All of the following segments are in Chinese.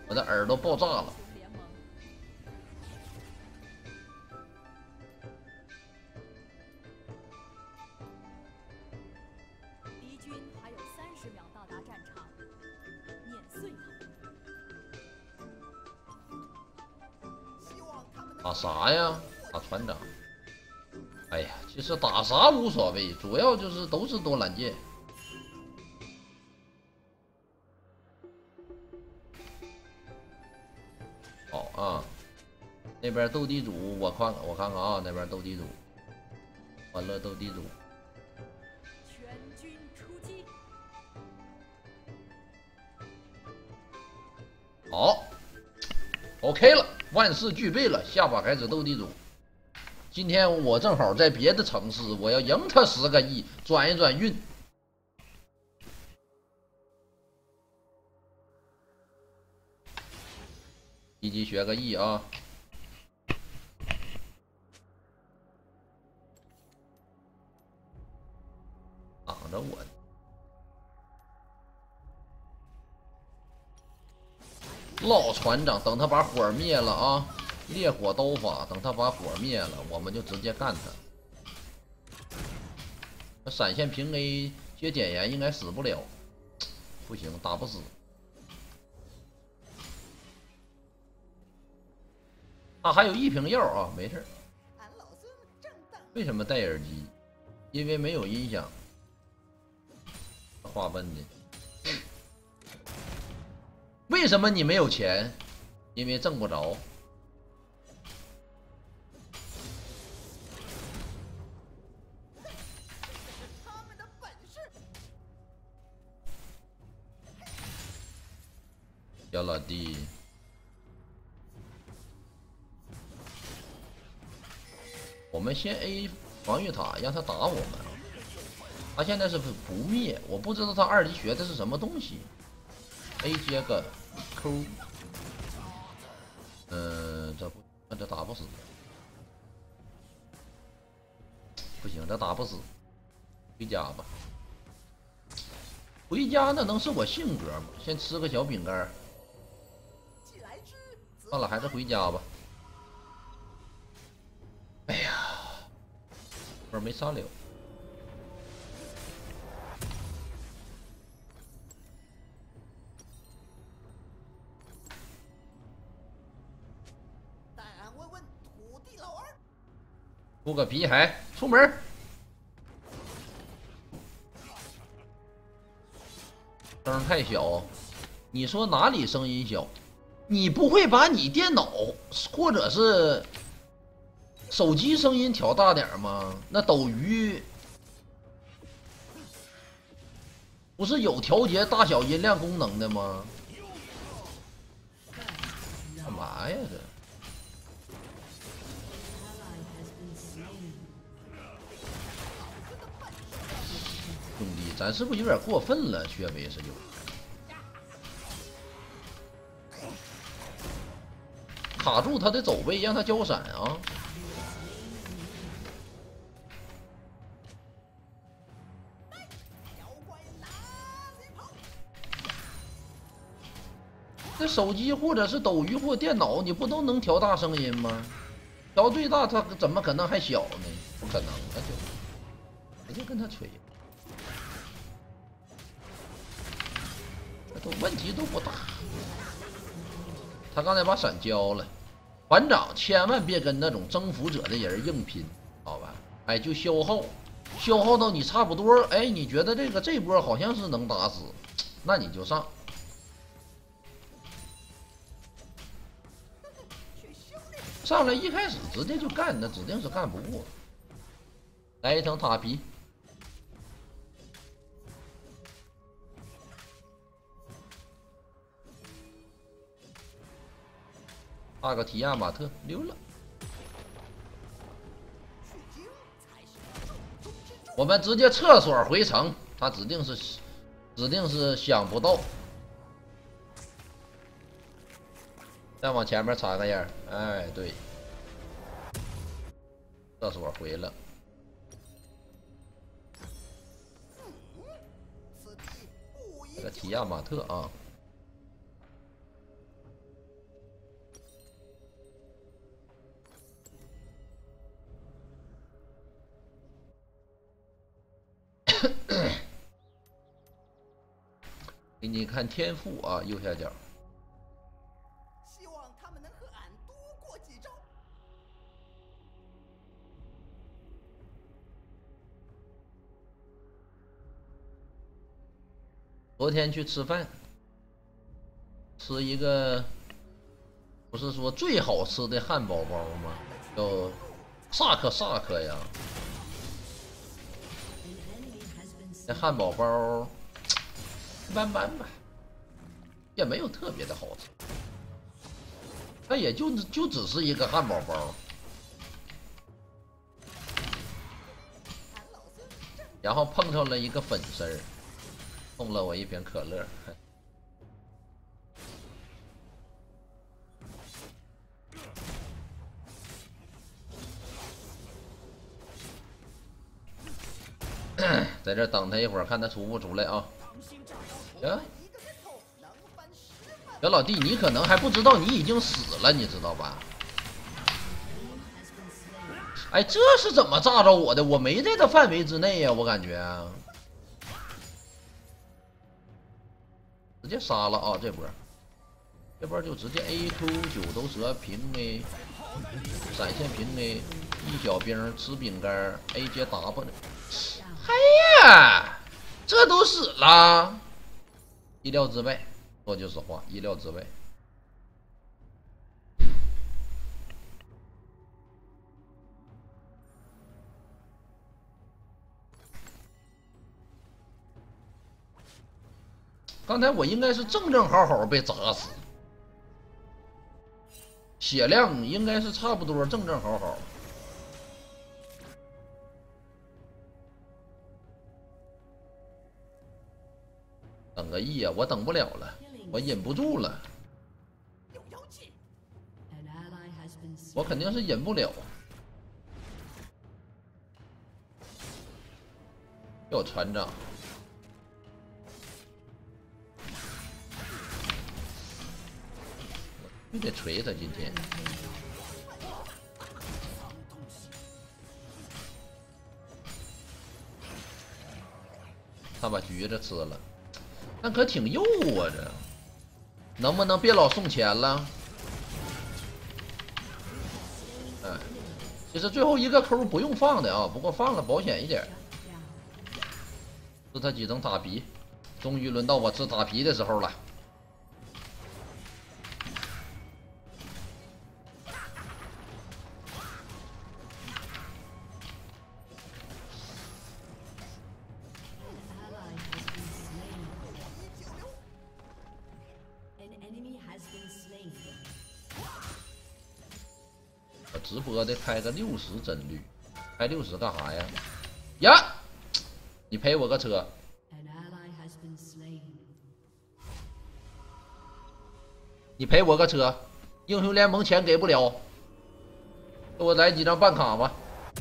我的耳朵爆炸了。 敌军还有30秒到达战场，碾碎他们。 打啥呀？打船长。哎呀，其实打啥无所谓，主要就是都是多拦箭。好啊，那边斗地主，我看看啊，那边斗地主，欢乐斗地主。 全军出击！ 好 ，OK 了，万事俱备了，下把开始斗地主。今天我正好在别的城市，我要赢他10个亿，转一转运。一级学个亿啊！挡着我。老船长，等他把火灭了啊！烈火刀法，等他把火灭了，我们就直接干他。那闪现平 A 接点燃应该死不了，不行，打不死。他还有1瓶药啊，没事。为什么戴耳机？因为没有音响。话问的。为什么你没有钱？因为挣不着。小老弟，我们先 A 防御塔，让他打我们。他现在是不灭，我不知道他2级学的是什么东西。A 接个 Q， 这打不死，不行，这打不死，回家吧。回家那能是我性格吗？先吃个小饼干。算了，还是回家吧。哎呀，这没杀了。出个皮海，出门。声太小，你说哪里声音小？你不会把你电脑或者是手机声音调大点吗？那斗鱼不是有调节大小音量功能的吗？干嘛呀这？兄弟，咱是不是有点过分了？薛维是有。卡住他的走位，让他交闪啊！这手机或者是斗鱼或电脑，你不都能调大声音吗？调最大，它怎么可能还小呢？不可能，那就跟他吹，这都问题都不大。他刚才把闪交了，团长千万别跟那种征服者的人硬拼，好吧？哎，就消耗到你差不多，哎，你觉得这波好像是能打死，那你就上。上来一开始直接就干，那指定是干不过。来一层塔皮，阿个提亚马特溜了。我们直接厕所回城，他指定是想不到。再往前面插个眼，哎，对，厕所回了。这个提亚马特啊， 给你看天赋啊，右下角。 希望他们能和俺多过几招。 昨天去吃饭，吃一个不是说最好吃的汉堡包吗？叫萨克呀。这汉堡包一般般吧，也没有特别的好吃。它也就只是一个汉堡包，然后碰上了一个粉丝儿，送了我一瓶可乐。在这等他一会儿，看他出不出来啊？行，小老弟，你可能还不知道你已经死了，你知道吧？哎，这是怎么炸着我的？我没在他范围之内呀，我感觉。直接杀了啊！这波就直接 AQ 九头蛇平 A， 闪现平 A， 一小兵吃饼干 A 接 W。哎呀，这都死了，意料之外。说句实话，意料之外。刚才我应该是正好被砸死，血量应该是差不多正好。等个亿啊！我等不了了，我忍不住了，我肯定是忍不了。有船长，就得锤他今天。他把橘子吃了。那可挺诱啊，这能不能别老送钱了？哎，其实最后一个抠不用放的啊，不过放了保险一点。吃他几层塔皮，终于轮到我吃塔皮的时候了。我直播的开个60帧率，开60干啥呀？呀，你赔我个车！你赔我个车！英雄联盟钱给不了，给我来几张办卡吧。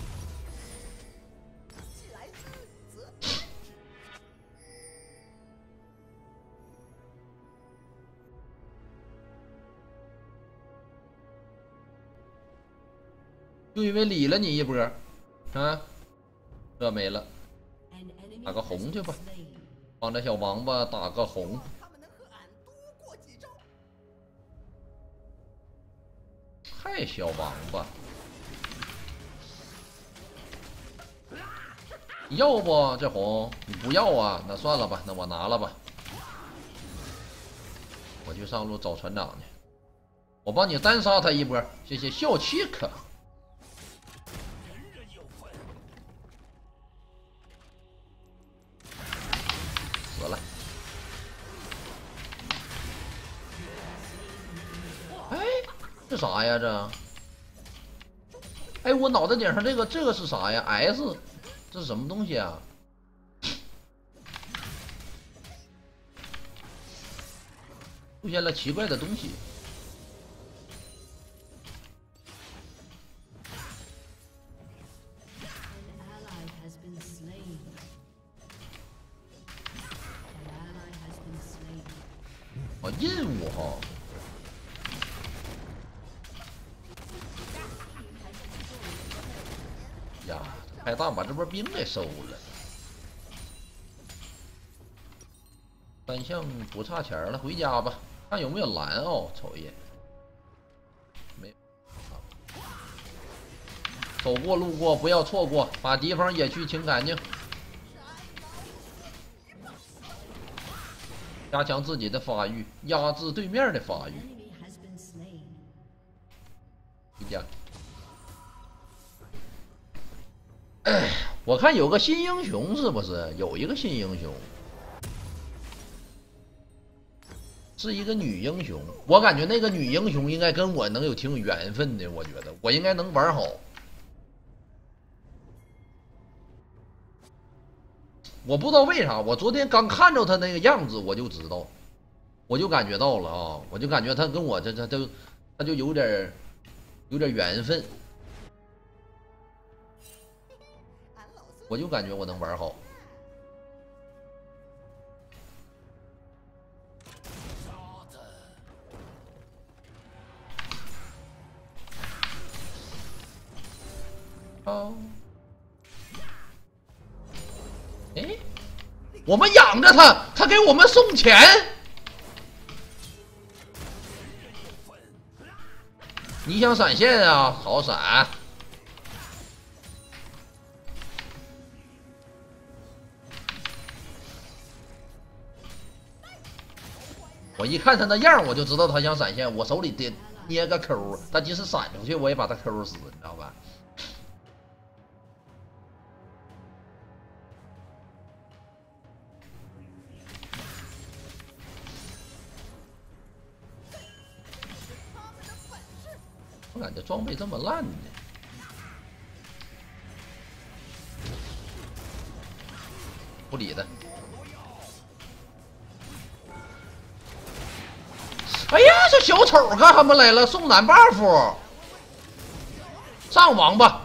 就因为理了你一波，啊，这没了，打个红去吧，帮着小王八打个红。嗨，小王八，你要不这红？你不要啊？那算了吧，那我拿了吧。我去上路找船长去，我帮你单杀他一波，谢谢笑气可。死了。哎，这啥呀这？哎，我脑袋顶上这个是啥呀 ？S， 这是什么东西啊？出现了奇怪的东西。哦，任务哈。呀，开大把这波兵给收了。 单项不差钱了，回家吧。看有没有蓝哦，瞅一眼。没有。走过路过不要错过，把敌方野区清干净，加强自己的发育，压制对面的发育。回家。我看有个新英雄，是不是有一个新英雄？是一个女英雄，我感觉那个女英雄应该跟我能有挺有缘分的，我觉得我应该能玩好。我不知道为啥，我昨天刚看着她那个样子，我就知道，我就感觉到了啊，我就感觉她跟我他就有点缘分，我就感觉我能玩好。哦，哎，我们养着他，他给我们送钱。你想闪现啊？好闪！我一看他那样，我就知道他想闪现。我手里得捏个 Q， 他即使闪出去，我也把他 Q 死，你知道吧？我感觉装备这么烂呢，不理他。哎呀，这小丑干什么来了？送蓝 buff， 上王八。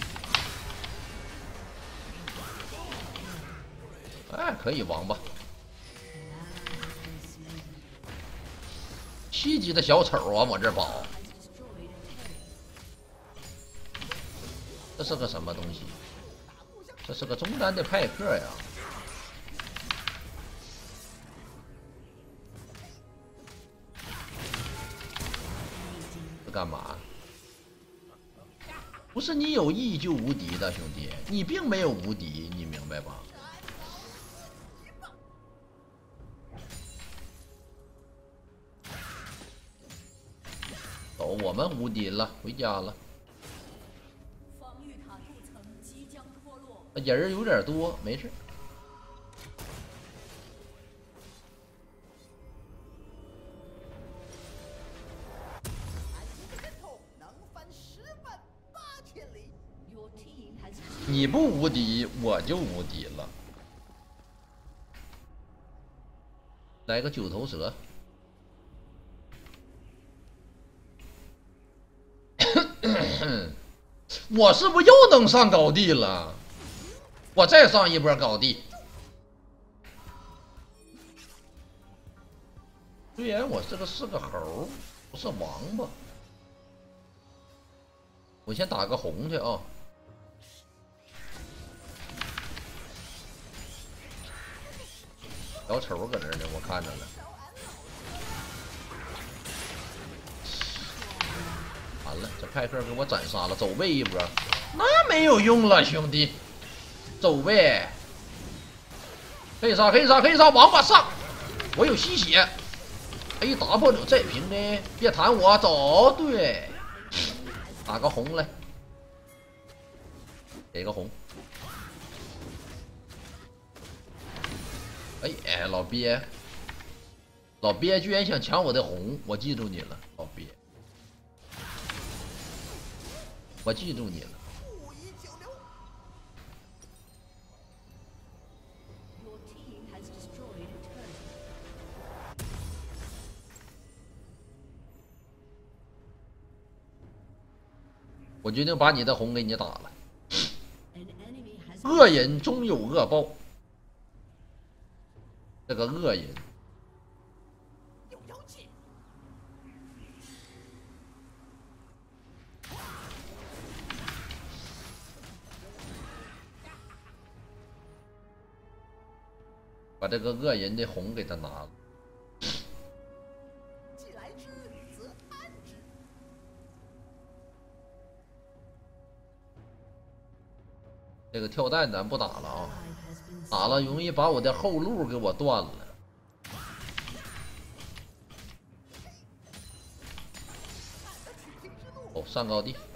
哎，可以王八。7级的小丑啊，我这宝。这是个什么东西？这是个中单的派克呀！这干嘛？不是你有意就无敌的，兄弟，你并没有无敌，你明白吧？走，我们无敌了，回家了。人有点多，没事。你不无敌，我就无敌了。来个九头蛇。我是不是又能上高地了？我再上一波高地。虽然我这个是个猴，不是王八。我先打个红去啊！小丑搁这呢，我看着了。完了，这派克给我斩杀了，走位一波，那没有用了，兄弟。走位，可以杀，可以杀，可以杀，王八上！我有吸血 ，A W 再平的，别弹我，走，对，打个红来，给个红。哎，老鳖，老鳖居然想抢我的红，我记住你了，老鳖，我记住你了。我决定把你的红给你打了。恶人终有恶报。这个恶人， 把这个恶人的红给他拿了。 既来之，则安之。 这个跳弹咱不打了啊，打了容易把我的后路给我断了。哦，上高地。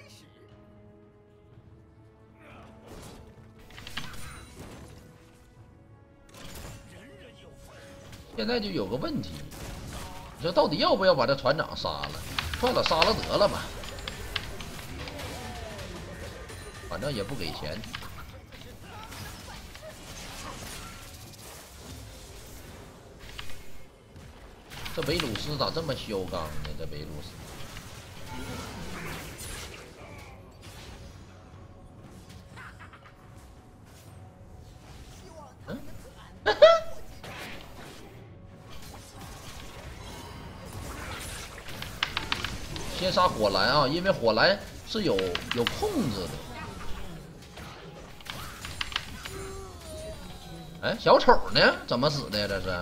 现在就有个问题，你说到底要不要把这船长杀了？算了，杀了得了吧，反正也不给钱。这维鲁斯咋这么嚣张呢？这维鲁斯。先杀火蓝啊，因为火蓝是有控制的。哎，小丑呢？怎么死的呀？这是？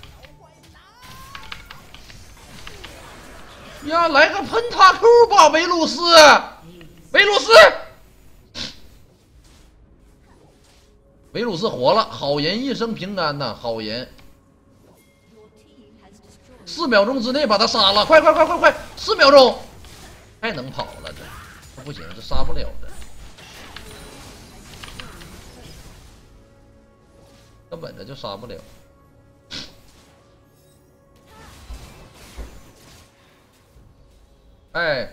呀，来个喷塔扣吧，维鲁斯！维鲁斯！维鲁斯活了，好人一生平安呐，好人。4秒钟之内把他杀了，快！4秒钟，太能跑了，这不行，这杀不了这，根本的就杀不了。哎，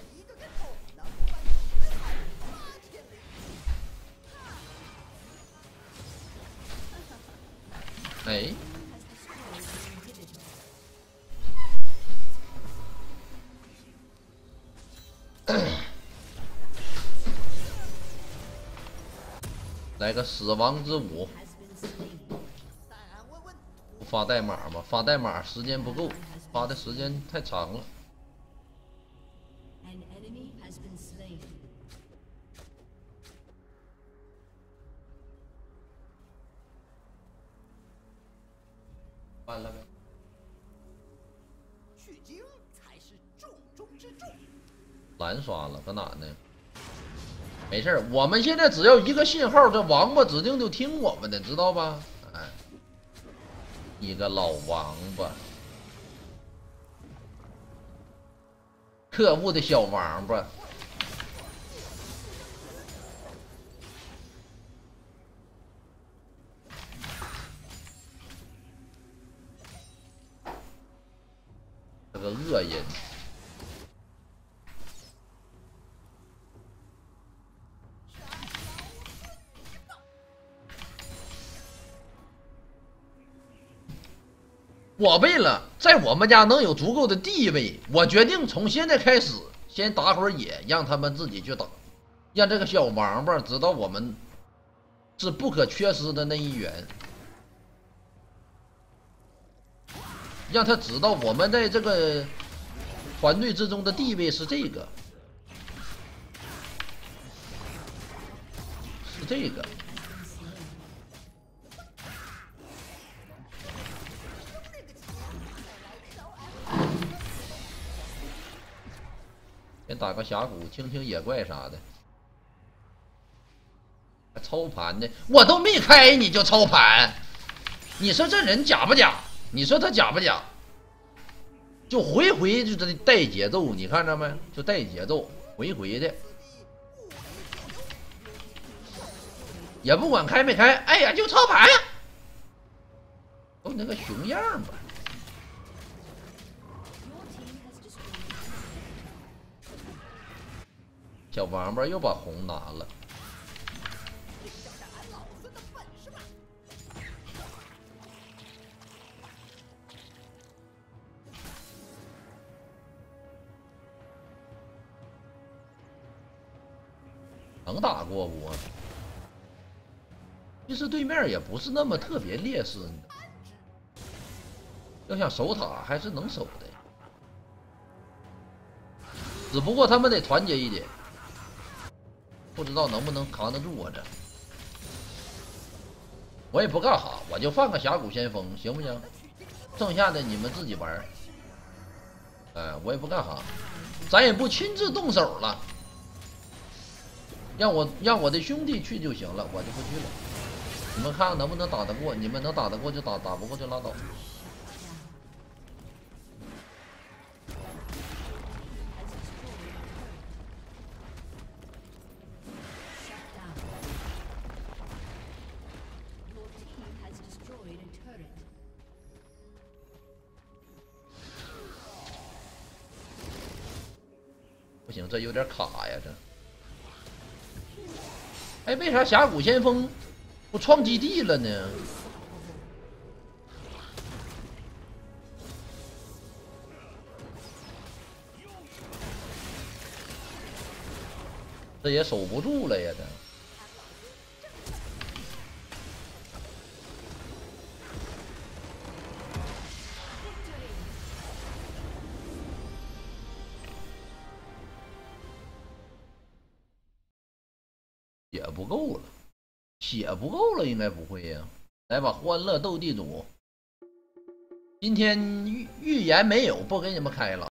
哎。来个死亡之舞，不发代码吗？发代码时间不够，发的时间太长了。完了没？ 去精才是重中之重。 蓝刷了，搁哪呢？没事，我们现在只要一个信号，这王八指定就听我们的，知道吧？哎，你个老王八，可恶的小王八！这个恶人。我为了在我们家能有足够的地位，我决定从现在开始先打会儿野，让他们自己去打，让这个小王八知道我们是不可缺失的那一员，让他知道我们在这个团队之中的地位是这个，是这个。先打个峡谷，清清野怪啥的。还操盘呢，我都没开你就操盘，你说这人假不假？你说他假不假？就回回就带节奏，你看着没？就带节奏，回回的，也不管开没开，哎呀，就操盘，都那个熊样吧。小王八又把红拿了，能打过不？其实对面也不是那么特别劣势的，要想守塔还是能守的，只不过他们得团结一点。不知道能不能扛得住我这。 我也不干哈，我就放个峡谷先锋，行不行？剩下的你们自己玩。哎，我也不干哈，咱也不亲自动手了，让我的兄弟去就行了，我就不去了。你们看看能不能打得过？你们能打得过就打，打不过就拉倒。不行，这有点卡呀，这。哎，为啥峡谷先锋不创基地了呢？这也守不住了呀，这。血不够了，血不够了，应该不会呀。来吧，欢乐斗地主，今天预言没有，不给你们开了。